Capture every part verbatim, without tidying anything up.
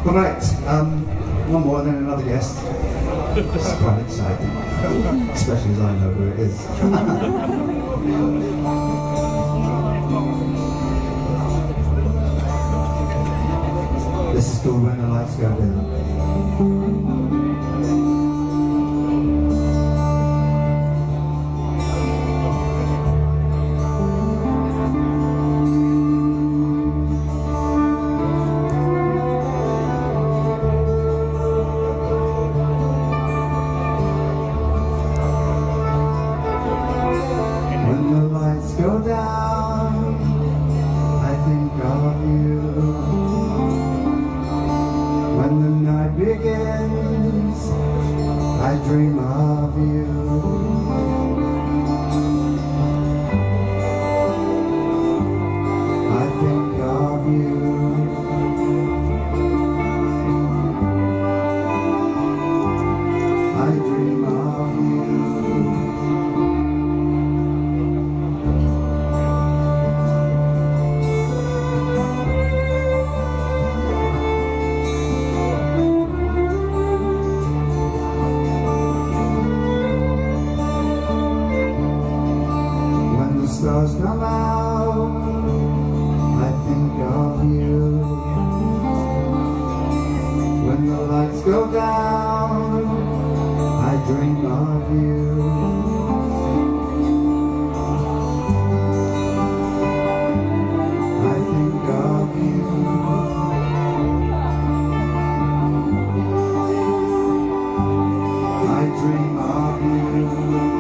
Right, um, one more and then another guest. It's quite exciting, especially as I know who it is. This is called When the Lights Go Down. Go down, I think of you. When the night begins, I dream of you. I think of you. I dream of you. Stars come out, I think of you. When the lights go down, I dream of you. I think of you. I dream of you.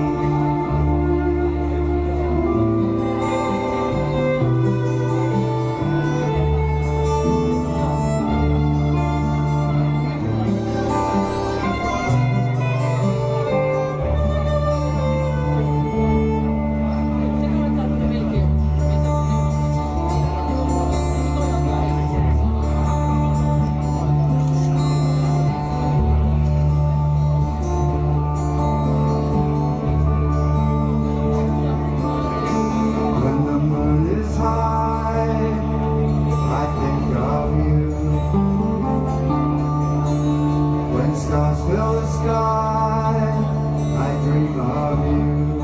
Stars fill the sky, I dream of you.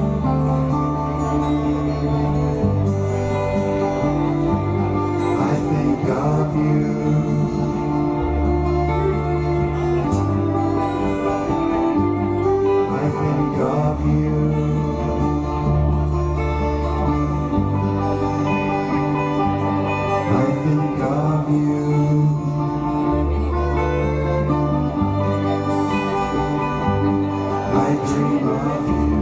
I think of you. I think of you. I think of you. I dream of you.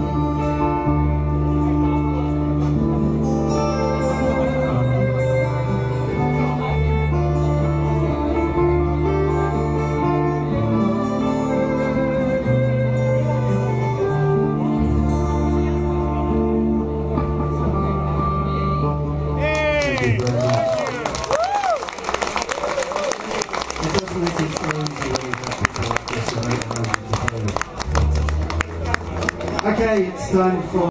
Hey. Thank you very much. It doesn't make it so easy when you have to talk this way. Okay, it's time for